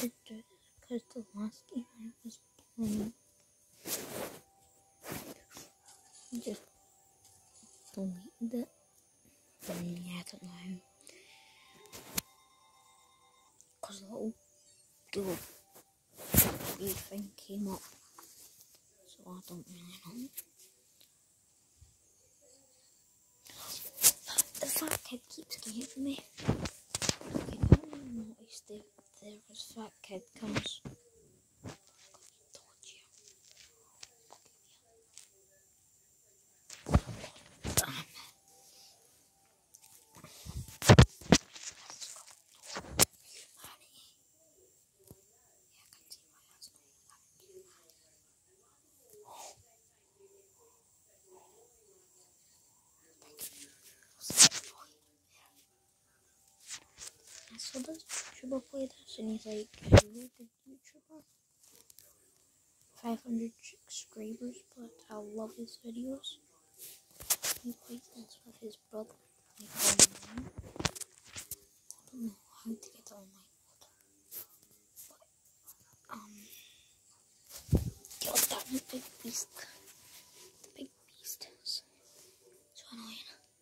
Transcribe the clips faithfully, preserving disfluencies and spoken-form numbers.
didn't do this because the last game I was playing, I just deleted it. And yeah, I don't know. Because a little, little blue thing came up. So I don't really know. The fat kid keeps getting me. Okay, I don't notice that there was fat kid comes. So this YouTuber played this and he's like a really good YouTuber. five hundred subscribers, but I love his videos. He plays this with his brother. Like online. I don't know how to get it online. But, um, God damn it, big beast. The big beast is so annoying.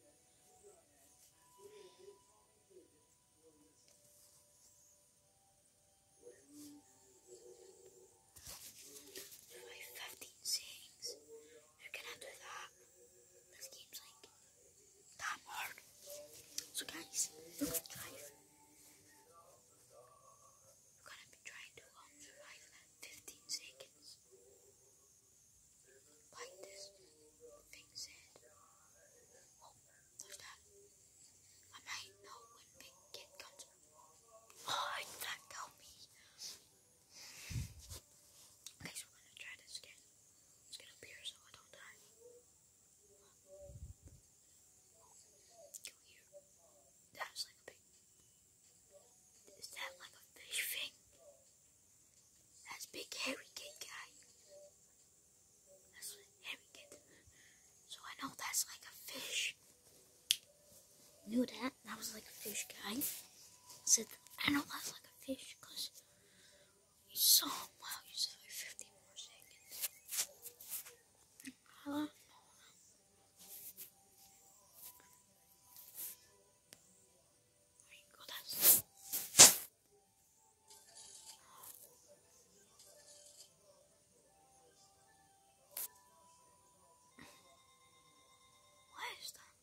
fifteen seconds. You're gonna do that. This game's like that hard. So guys, we're gonna try. We're gonna be trying to um, survive fifteen seconds. Like this thing said. Oh, there's that. I might know when big kid comes. Oh, how did that kill me? Okay, so we're gonna try this again. Let's get up here so I don't die. Go here. That's like a big. Is that like a fish thing? That's big hairy kid guy. That's hairy kid. So I know that's like a fish. Knew that. That was like a fish guy. I said, I know that's like a fish because you saw him. Wow, you said like fifty more seconds. Hello? There you go, that's. What is that?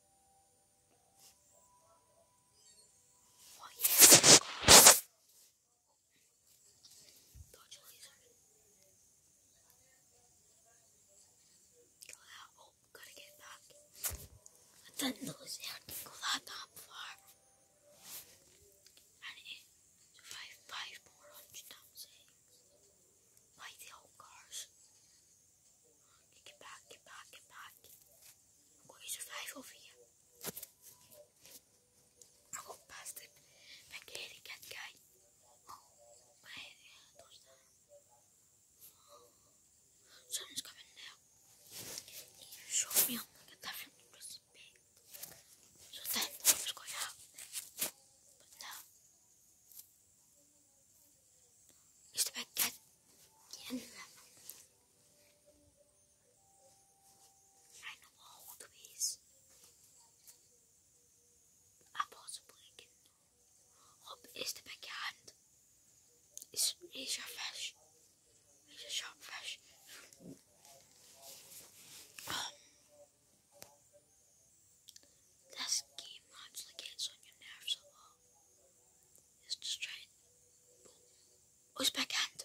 What is that? Dodge laser. Go out. Oh, gotta get back. I didn't know it could go that damn far. I need to survive five more hundred damn seconds. Like the old cars. Get back, get back, get back. I'm going to survive over here. I got past it. Big hairy kid guy. Oh, my head does that. Someone's coming now. He showed me on like a different recipe. So then I was going to happen. But no. He's the big kid. Get into that. I know all the ways. I possibly can. Oh, it's the big hand. It's, it's your fish. It's a sharp fish. Um, this game actually gets on your nerves a lot. It's just trying. Oh, it's big hand.